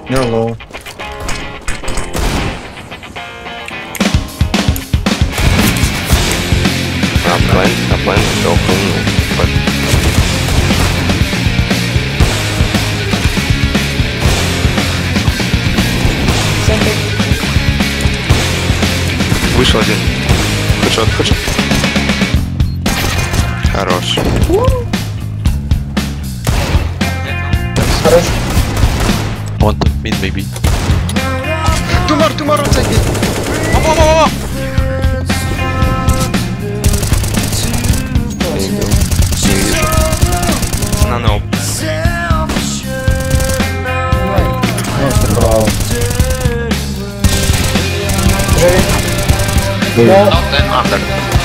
You're low. I'm playing so clean, but вышел один. Хэдшот. Хорош. Хорош. One mid maybe. Тумор outside mid. Не вижу. Нано. Просто браво. Under.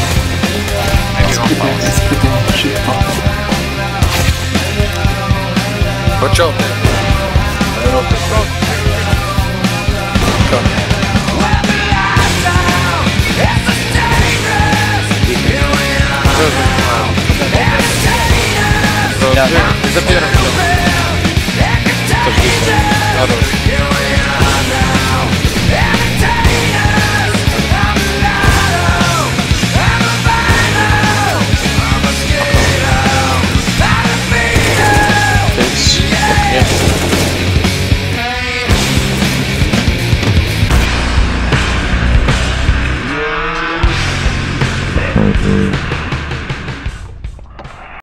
Watch out there. За первым. Хорош.